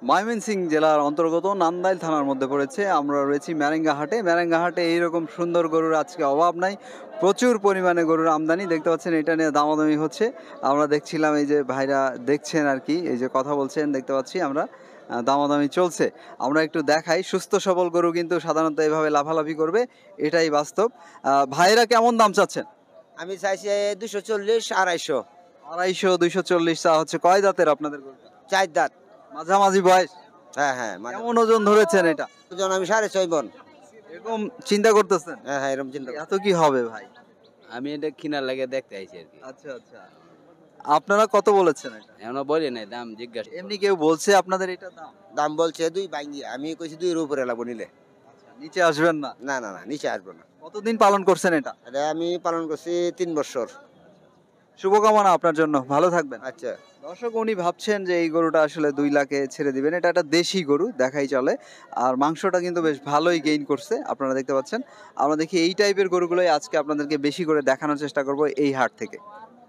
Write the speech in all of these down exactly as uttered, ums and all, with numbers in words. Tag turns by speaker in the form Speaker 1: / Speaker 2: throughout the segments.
Speaker 1: ময়মনসিংহ জেলার অন্তর্গত নান্দাইল থানার মধ্যে পড়েছে। আমরা রয়েছি ম্যারেঙ্গা হাটে। ম্যারেঙ্গা হাটে এইরকম সুন্দর গরুর আজকে অভাব নাই, প্রচুর পরিমাণে গরুর আমদানি। দেখতে পাচ্ছেন এটা নিয়ে দামাদামি হচ্ছে। আমরা দেখছিলাম এই যে ভাইরা দেখছেন আর কি, এই যে কথা বলছেন দেখতে পাচ্ছি আমরা, আহ, দামাদামি চলছে। আমরা একটু দেখাই, সুস্থ সবল গরু কিন্তু সাধারণত এভাবে লাফালাফি করবে, এটাই বাস্তব। আহ, ভাইরা কেমন দাম চাচ্ছেন?
Speaker 2: আমি চাইছি দুশো চল্লিশ আড়াইশো।
Speaker 1: আড়াইশো দুইশো চল্লিশ চা হচ্ছে। কয় দাঁতের আপনাদের গরু?
Speaker 2: চার দাঁত।
Speaker 1: মাঝামাঝি বয়স?
Speaker 2: হ্যাঁ হ্যাঁ।
Speaker 1: কেমন ওজন ধরেছেন এটা?
Speaker 2: ওজন আমি সাড়ে ছয় মণ।
Speaker 1: এরকম চিন্তা করতেছেন?
Speaker 2: হ্যাঁ হ্যাঁ এরকম চিন্তা।
Speaker 1: এত কি হবে ভাই?
Speaker 3: আমি এটা কিনার লাগে দেখতে আইছি আর কি।
Speaker 1: আচ্ছা আচ্ছা, আপনারা কত বলেছেন এটা?
Speaker 3: এখনো বলি নাই, দাম জিজ্ঞাসা।
Speaker 1: এমনি কেউ বলছে আপনাদের এটা দাম?
Speaker 2: দাম বলছে দুই ভাঙ্গি, আমি কইছি দুইয়ের উপরে লাগবো নিলে।
Speaker 1: নিচে আসবেন না?
Speaker 2: না না না নিচে আসবো না।
Speaker 1: কতদিন পালন করছেন এটা?
Speaker 2: এটা আমি পালন করছি তিন বছর।
Speaker 1: শুভকামনা আপনার জন্য, ভালো থাকবেন।
Speaker 2: আচ্ছা
Speaker 1: দর্শক, উনি ভাবছেন যে এই গরুটা আসলে দুই লাখে ছেড়ে দিবেন। এটা একটা দেশি গরু, দেখাই চলে। আর মাংসটা কিন্তু বেশ ভালোই গেইন করছে, আপনারা দেখতে পাচ্ছেন। আমরা দেখি এই টাইপের গরুগুলোই আজকে আপনাদেরকে বেশি করে দেখানোর চেষ্টা করব এই হাট থেকে।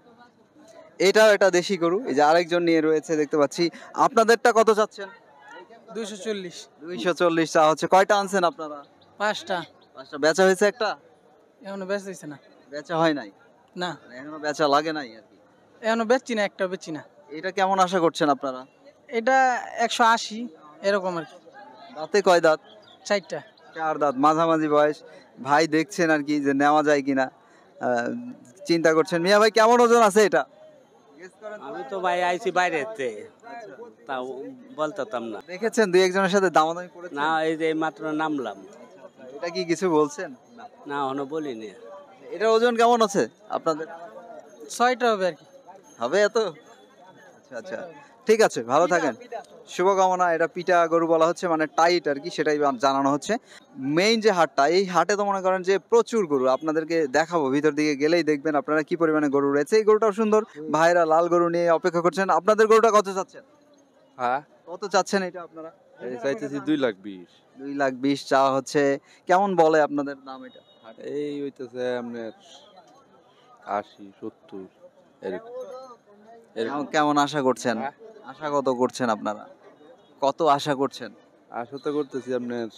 Speaker 1: এটাও একটা দেশি গরু, এই যে আরেকজন নিয়ে রয়েছে দেখতে পাচ্ছি। আপনাদেরটা কত চাচ্ছেন?
Speaker 4: দুইশো চল্লিশ।
Speaker 1: দুইশো চল্লিশ চা হচ্ছে। কয়টা আনছেন আপনারা?
Speaker 4: পাঁচটা।
Speaker 1: পাঁচটা। বেচা হয়েছে একটা?
Speaker 4: এখনো বেচ দিচ্ছে না।
Speaker 1: বেচা হয় নাই?
Speaker 4: না
Speaker 1: মানে এখনো বেচা লাগে নাই আর কি।
Speaker 4: এখনো বেচছি না, একটা বেচছি না।
Speaker 1: এটা কেমন আশা করছেন আপনারা?
Speaker 4: এটা একশো আশি এরকম আর কি।
Speaker 1: দাঁতে কয় দাঁত?
Speaker 4: চারটা।
Speaker 1: চার দাঁত, মাঝামাঝি বয়স। ভাই দেখছেন আর কি যে নেওয়া যায় কিনা, আহ, চিন্তা করছেন। মিয়া ভাই কেমন ওজন আছে এটা?
Speaker 3: আমি তো ভাই আইছি বাইরেতে, তা বলতাম না।
Speaker 1: দেখেছেন দুই একজনের সাথে দামাদামি করেছেন?
Speaker 3: না, এই যে মাত্র নামলাম।
Speaker 1: এটা কি কিছু বলছেন?
Speaker 3: না এখনো বলিনি।
Speaker 1: এটা ওজন কেমন আছে আপনাদের?
Speaker 4: ছয়টা হবে আর কি।
Speaker 1: হবে এত? আচ্ছা আচ্ছা, ঠিক আছে, ভালো থাকেন, শুভকামনা। এটা পিটা গরু বলা হচ্ছে, মানে টাইট আর কি, সেটাই জানানো হচ্ছে। মেইন যে হাটটা, এই হাটে তো মনে করেন যে প্রচুর গরু। আপনাদেরকে দেখাবো, ভিতর দিকে গেলেই দেখবেন আপনারা কি পরিমাণে গরু রয়েছে। এই গরুটাও সুন্দর, ভাইরা লাল গরু নিয়ে অপেক্ষা করছেন। আপনাদের গরুটা কত চাচ্ছেন?
Speaker 5: হ্যাঁ,
Speaker 1: কত চাচ্ছেন এটা আপনারা?
Speaker 5: চাইতেছি দুই লাখ বিশ।
Speaker 1: দুই লাখ বিশ চা হচ্ছে। কেমন বলে আপনাদের দাম এটা?
Speaker 5: এই হইতেছে আপনার আশি সত্তর এরকম।
Speaker 1: কেমন- কেমন আশা করছেন? আশা কত করছেন আপনারা? কত আশা করছেন?
Speaker 5: আশা তো করতেছি আপনার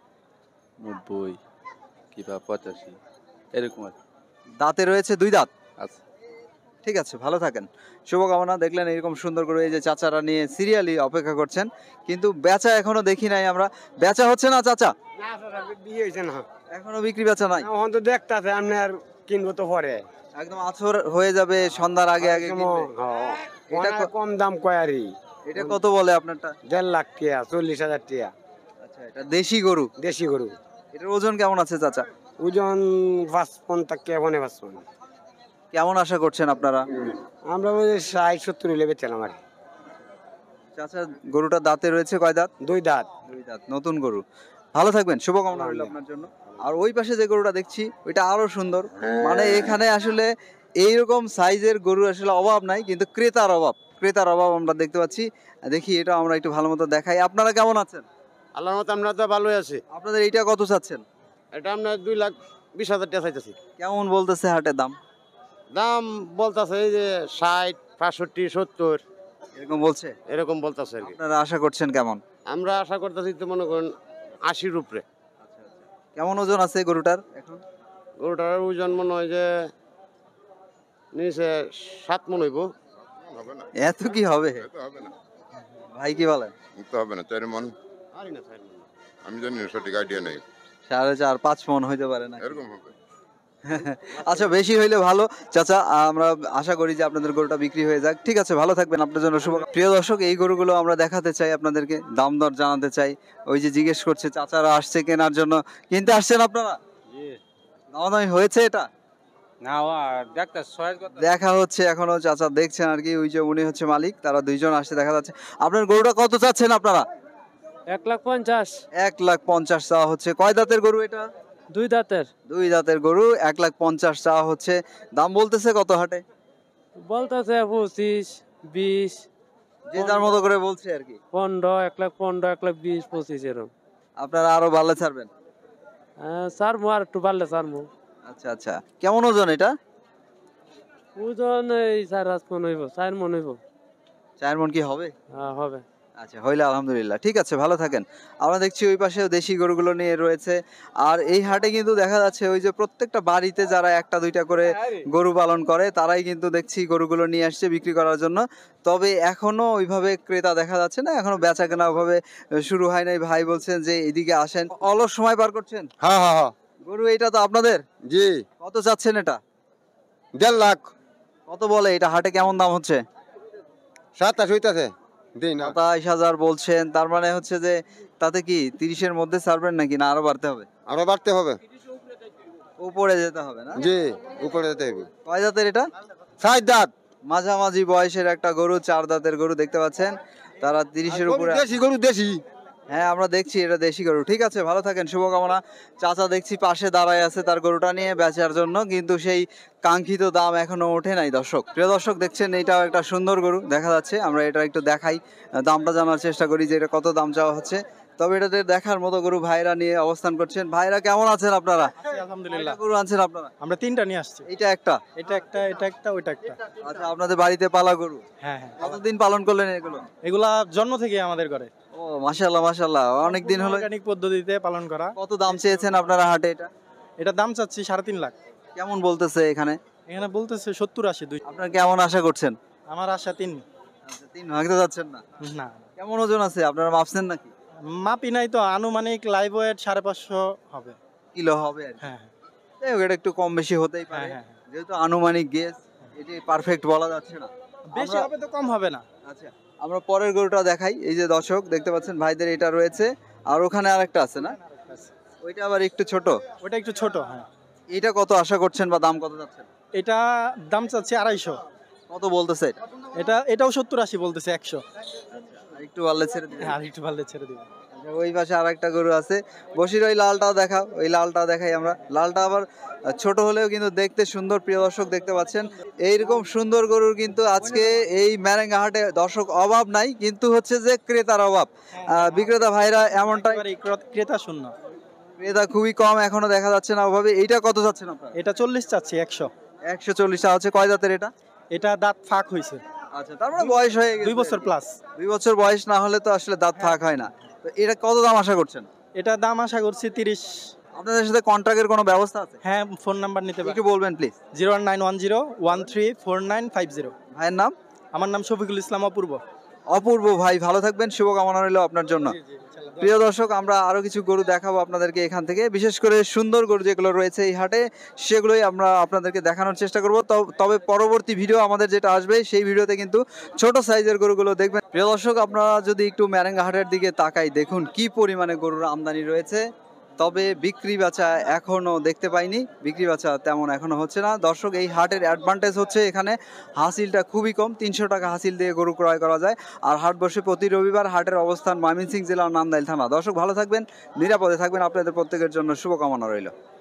Speaker 5: নব্বই কিংবা পঁচাশি এরকম আর কি।
Speaker 1: দাঁতে রয়েছে দুই দাঁত?
Speaker 5: আচ্ছা,
Speaker 1: ঠিক আছে, ভালো থাকেন, শুভকামনা। দেখলেন এরকম সুন্দর করে এই যে চাচারা নিয়ে সিরিয়ালি অপেক্ষা করছেন, কিন্তু বেচা এখনো দেখি নাই আমরা। বেচা হচ্ছে না চাচা?
Speaker 6: বিয়ে হয়েছে না
Speaker 1: এখনো বিক্রি বেচা নাই?
Speaker 6: এখন তো দেখতেছে আপনি আর কিনবো তো পরে
Speaker 1: একদম আছর হয়ে যাবে, সন্ধ্যার আগে আগে কিনবে। এটা ক-
Speaker 6: কম দাম কয়ারি।
Speaker 1: এটা কত বলে আপনারটা?
Speaker 6: দেড় লাখ টিয়া চল্লিশ হাজার টিয়া
Speaker 1: আচ্ছা, এটা দেশি গরু।
Speaker 6: দেশি গরু।
Speaker 1: এটার ওজন কেমন আছে চাচা?
Speaker 6: ওজন পাঁচ পন তাকে এখানে পাঁচ পন।
Speaker 1: কেমন আশা করছেন আপনারা?
Speaker 6: আমরা ওই ষাট সত্তর হইলে বেচলাম আর কি।
Speaker 1: চাচা, গরুটা দাঁতে রয়েছে কয় দাঁত?
Speaker 6: দুই দাঁত।
Speaker 1: দুই দাঁত, নতুন গরু। ভালো থাকবেন, শুভকামনা রইল আপনার জন্য। আর ওই পাশে যে গরুটা দেখছি ওইটা আরো সুন্দর। মানে এখানে আসলে এইরকম সাইজের গরু আসলে অভাব নাই, কিন্তু ক্রেতার অভাব, ক্রেতার অভাব আমরা দেখতে পাচ্ছি। দেখি এটা আমরা একটু ভালো মতো দেখাই। আপনারা কেমন আছেন?
Speaker 6: আল্লাহর মতো আমরা তো ভালোই আছি।
Speaker 1: আপনাদের এইটা কত চাচ্ছেন?
Speaker 6: এটা আমরা দুই লাখ বিশ হাজার টাকা চাইতেছি।
Speaker 1: কেমন বলতেছে হাটের দাম?
Speaker 6: দাম বলতেছে এই যে ষাট পঁয়ষট্টি সত্তর
Speaker 1: এরকম বলছে?
Speaker 6: এরকম বলতেছে আর কি।
Speaker 1: আপনারা আশা করছেন কেমন?
Speaker 6: আমরা আশা করতেছি তো মনে করেন আশির উপরে।
Speaker 1: কেমন ওজন আছে গরুটার এখন?
Speaker 6: গরুটার ওজন মনে হয় যে নিচে সাত মন হইব।
Speaker 1: এত কি হবে
Speaker 7: হবে না,
Speaker 1: ভাই, কি বলেন?
Speaker 7: তো হবে না, চার মন। আমি জানি না, সঠিক আইডিয়া নেই।
Speaker 1: সাড়ে চার পাঁচ মন হইতে পারে না?
Speaker 7: এরকম হবে।
Speaker 1: আচ্ছা, বেশি হইলে ভালো চাচা। আমরা আশা করি যে আপনাদের গরুটা বিক্রি হয়ে যাক। ঠিক আছে, ভালো থাকবেন, আপনার জন্য শুভ। প্রিয় দর্শক, এই গরুগুলো আমরা দেখাতে চাই আপনাদেরকে, দাম দর জানাতে চাই। ওই যে জিজ্ঞেস করছে চাচারা আসছে কেনার জন্য, কিনতে আসছেন আপনারা? দামাদামি হয়েছে এটা?
Speaker 3: না দেখতে
Speaker 1: দেখা হচ্ছে এখনো, চাচা দেখছেন আর কি। ওই যে উনি হচ্ছে মালিক, তারা দুইজন আসছে দেখা যাচ্ছে। আপনার গরুটা কত চাচ্ছেন আপনারা?
Speaker 4: এক লাখ পঞ্চাশ।
Speaker 1: এক লাখ পঞ্চাশ চাওয়া হচ্ছে। কয় দাঁতের গরু এটা?
Speaker 4: দুই দাঁতের।
Speaker 1: দুই দাঁতের গরু, এক লাখ পঞ্চাশ চাওয়া হচ্ছে। দাম বলতেছে কত হাটে?
Speaker 4: বলতেছে পঁচিশ বিশ
Speaker 1: যে যার মতো করে বলছে আর কি।
Speaker 4: পনেরো, এক লাখ পনেরো, এক লাখ বিশ পঁচিশ এরকম।
Speaker 1: আপনারা আরো ভালো ছাড়বেন?
Speaker 4: সারমু আর একটু বাড়লে সারমু।
Speaker 1: আচ্ছা আচ্ছা, কেমন ওজন এটা?
Speaker 4: ওজন এই চার পাঁচ মন হইব, চার মন হইব।
Speaker 1: চার মন কি হবে?
Speaker 4: হ্যাঁ হবে।
Speaker 1: আচ্ছা, হইলে আলহামদুলিল্লাহ। ঠিক আছে, ভালো থাকেন। আমরা দেখছি ওই পাশেও দেশি গরুগুলো নিয়ে রয়েছে। আর এই হাটে কিন্তু দেখা যাচ্ছে ওই যে প্রত্যেকটা বাড়িতে যারা একটা দুইটা করে গরু পালন করে তারাই কিন্তু দেখছি গরুগুলো নিয়ে আসছে বিক্রি করার জন্য। তবে এখনো ওইভাবে ক্রেতা দেখা যাচ্ছে না, এখনো বেচা কেনা ওইভাবে শুরু হয় নাই। ভাই বলছেন যে এদিকে আসেন, অলস সময় পার করছেন।
Speaker 6: হ্যাঁ হ্যাঁ হ্যাঁ
Speaker 1: গরু এটা তো আপনাদের,
Speaker 6: জি
Speaker 1: কত চাচ্ছেন এটা?
Speaker 6: দেড় লাখ
Speaker 1: কত বলে এটা হাটে কেমন দাম হচ্ছে?
Speaker 6: সাতাশ হইতাছে দিই না
Speaker 1: সাতাইশ হাজার বলছেন, তার মানে হচ্ছে যে তাতে কি তিরিশের মধ্যে ছাড়বেন নাকি না আরো বাড়তে হবে?
Speaker 6: আরো বাড়তে হবে।
Speaker 1: উপরে যেতে হবে না?
Speaker 6: জি উপরে যেতে হবে।
Speaker 1: কয় দাঁতের এটা?
Speaker 6: সাত দাঁত
Speaker 1: মাঝামাঝি বয়সের একটা গরু, চার দাঁতের গরু দেখতে পাচ্ছেন। তারা তিরিশের উপরে।
Speaker 6: দেশি গরু দেশি।
Speaker 1: হ্যাঁ, আমরা দেখছি এটা দেশি গরু। ঠিক আছে, ভালো থাকেন, শুভকামনা। চাচা দেখছি পাশে দাঁড়ায় আছে তার গরুটা নিয়ে বেচার জন্য, কিন্তু সেই কাঙ্ক্ষিত দাম এখনো ওঠে নাই। দর্শক, প্রিয় দর্শক দেখছেন এটাও একটা সুন্দর গরু দেখা যাচ্ছে। আমরা এটা একটু দেখাই, দামটা জানার চেষ্টা করি যে এটা কত দাম চাওয়া হচ্ছে। তবে এটাতে দেখার মতো গরু ভাইরা নিয়ে অবস্থান করছেন। ভাইরা কেমন আছেন আপনারা?
Speaker 8: আলহামদুলিল্লাহ,
Speaker 1: কয়টা গরু আনছেন আপনারা?
Speaker 8: আমরা তিনটা নিয়ে আসছি।
Speaker 1: এটা একটা?
Speaker 8: এটা একটা, এটা একটা, ওইটা একটা।
Speaker 1: আচ্ছা, আপনাদের বাড়িতে পালা গরু?
Speaker 8: হ্যাঁ হ্যাঁ,
Speaker 1: কতদিন পালন করলেন এগুলো?
Speaker 8: এগুলা জন্ম থেকে আমাদের ঘরে
Speaker 1: ও মাশাআল্লাহ মাশাআল্লাহ, অনেক দিন হলো।
Speaker 8: অর্গানিক পদ্ধতিতে পালন করা।
Speaker 1: কত দাম চেয়েছেন আপনারা হাটে এটা?
Speaker 8: এটা দাম চাচ্ছি সাড়ে তিন লাখ।
Speaker 1: কেমন বলতেছে এখানে?
Speaker 8: এখানে বলতেছে সত্তর আশি দুই।
Speaker 1: আপনারা কেমন আশা করছেন?
Speaker 8: আমার আশা তিন।
Speaker 1: আচ্ছা, তিন ভাঙতে যাচ্ছেন না?
Speaker 8: না,
Speaker 1: কেমন ওজন আছে আপনারা মাপছেন নাকি?
Speaker 8: মাপি নাই তো, আনুমানিক লাইভ ওয়েট সাড়ে পাঁচশো হবে।
Speaker 1: কিলো হবে আর কি।
Speaker 8: হ্যাঁ
Speaker 1: যাই হোক, এটা একটু কম বেশি হতেই
Speaker 8: হ্যাঁ
Speaker 1: পারে,
Speaker 8: হ্যাঁ,
Speaker 1: যেহেতু আনুমানিক গেস, এটি পারফেক্ট বলা যাচ্ছে না।
Speaker 8: বেশি
Speaker 1: আমরা-
Speaker 8: হবে তো কম হবে না।
Speaker 1: আচ্ছা, আমরা পরের গরুটা দেখাই। এই যে দর্শক দেখতে পাচ্ছেন ভাইদের এটা রয়েছে, আর ওখানে আরেকটা আছে না? ওইটা আবার একটু ছোট।
Speaker 8: ওটা একটু ছোট। হ্যাঁ,
Speaker 1: এটা কত আশা করছেন বা দাম কত যাচ্ছেন?
Speaker 8: এটা দাম চাচ্ছি আড়াইশো।
Speaker 1: কত বলতেছে এটা?
Speaker 8: এটা এটাও সত্তর আশি বলতেছে, একশো।
Speaker 1: একটু পারলে ছেড়ে দিবেন।
Speaker 8: আর একটু ভালো ছেড়ে দিব।
Speaker 1: আচ্ছা, ওই পাশে আর একটা গরু আছে বসির, ওই লালটাও দেখাও। ওই লালটাও দেখাই আমরা। লালটা আবার ছোট হলেও কিন্তু দেখতে সুন্দর। প্রিয় দর্শক দেখতে পাচ্ছেন এইরকম সুন্দর গরুর কিন্তু আজকে এই ম্যারেঙ্গা হাটে দর্শক অভাব নাই, কিন্তু হচ্ছে যে ক্রেতার অভাব। আহ, বিক্রেতা ভাইরা এমনটাই,
Speaker 8: একেবারে ক্র- ক্রেতা শূন্য।
Speaker 1: ক্রেতা খুবই কম, এখনো দেখা যাচ্ছে না অভাবে। এইটা কত যাচ্ছেন আপনারা?
Speaker 8: এটা চল্লিশ চাচ্ছি, একশো।
Speaker 1: একশো চল্লিশ টাকা হচ্ছে। কয় জাতের এটা?
Speaker 8: এটা দাঁত ফাঁক হয়েছে,
Speaker 1: আচ্ছা, তার মানে বয়স হয়ে গেছে
Speaker 8: দুই বছর প্লাস।
Speaker 1: দুই বছর বয়স না হলে তো আসলে দাঁত ফাঁক হয় না। তো এটা কত দাম আশা করছেন?
Speaker 8: এটা দাম আশা করছি তিরিশ।
Speaker 1: আপনাদের সাথে কন্ট্রাক্টের কোনো ব্যবস্থা আছে?
Speaker 8: হ্যাঁ, ফোন নাম্বার নিতে পারেন।
Speaker 1: একটু বলবেন please.
Speaker 8: Zero nine one zero one three four nine five zero.
Speaker 1: ভাইয়ের নাম?
Speaker 8: আমার নাম শফিকুল ইসলাম অপূর্ব।
Speaker 1: অপূর্ব ভাই, ভালো থাকবেন, শুভকামনা রইল আপনার জন্য। প্রিয় দর্শক, আমরা আরো কিছু গরু দেখাবো আপনাদেরকে এখান থেকে, বিশেষ করে সুন্দর গরু যেগুলো রয়েছে এই হাটে সেগুলোই আমরা আপনাদেরকে দেখানোর চেষ্টা করব। তবে পরবর্তী ভিডিও আমাদের যেটা আসবে সেই ভিডিওতে কিন্তু ছোট সাইজের গরুগুলো দেখবেন। প্রিয় দর্শক, আপনারা যদি একটু ম্যারেঙ্গা হাটের দিকে তাকাই, দেখুন কি পরিমাণে গরুর আমদানি রয়েছে। তবে বিক্রি বাচা এখনো দেখতে পাইনি, বিক্রি বাচা তেমন এখনো হচ্ছে না। দর্শক, এই হাটের অ্যাডভান্টেজ হচ্ছে এখানে হাসিলটা খুবই কম, তিনশো টাকা হাসিল দিয়ে গরু ক্রয় করা যায়। আর হাট বসে প্রতি রবিবার। হাটের অবস্থান ময়মনসিংহ জেলার নান্দাইল থানা। দর্শক, ভালো থাকবেন, নিরাপদে থাকবেন, আপনাদের প্রত্যেকের জন্য শুভকামনা রইল।